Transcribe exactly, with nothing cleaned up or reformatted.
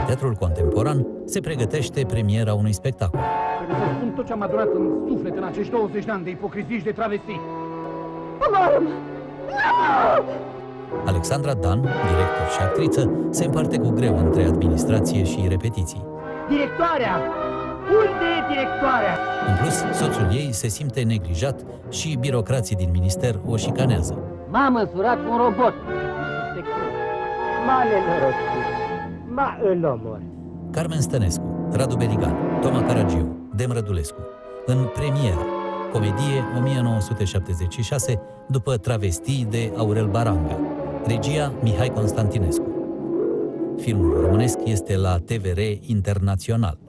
Teatrul Contemporan se pregătește premiera unui spectacol. Trebuie să spun tot ce am adunat în suflet în acești douăzeci de ani de ipocrizii și de travestii. Omoară-mă! Alexandra Dan, director și actriță, se împarte cu greu între administrație și repetiții. Directoarea! Unde e directoarea? În plus, soțul ei se simte neglijat și birocrații din minister o șicanează. M-a măsurat un robot. M-a nenorocit. M-a îl omor. Carmen Stănescu, Radu Beligan, Toma Caragiu, Dem Rădulescu. În premieră, comedie o mie nouă sute șaptezeci și șase, după Travestii de Aurel Baranga. Regia Mihai Constantinescu. Filmul românesc este la T V R Internațional.